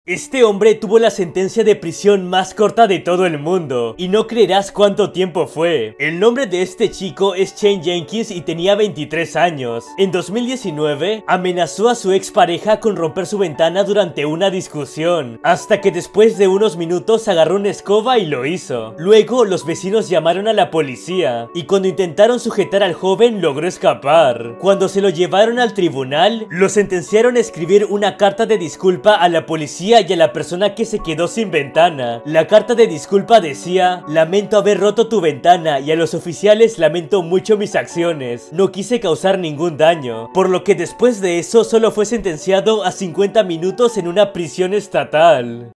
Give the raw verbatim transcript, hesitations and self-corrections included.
Este hombre tuvo la sentencia de prisión más corta de todo el mundo, y no creerás cuánto tiempo fue. El nombre de este chico es Shane Jenkins y tenía veintitrés años. En dos mil diecinueve, amenazó a su expareja con romper su ventana durante una discusión, hasta que después de unos minutos agarró una escoba y lo hizo. Luego, los vecinos llamaron a la policía, y cuando intentaron sujetar al joven, logró escapar. Cuando se lo llevaron al tribunal, lo sentenciaron a escribir una carta de disculpa a la policía y a la persona que se quedó sin ventana. La carta de disculpa decía: lamento haber roto tu ventana y a los oficiales lamento mucho mis acciones. No quise causar ningún daño. Por lo que después de eso solo fue sentenciado a cincuenta minutos en una prisión estatal.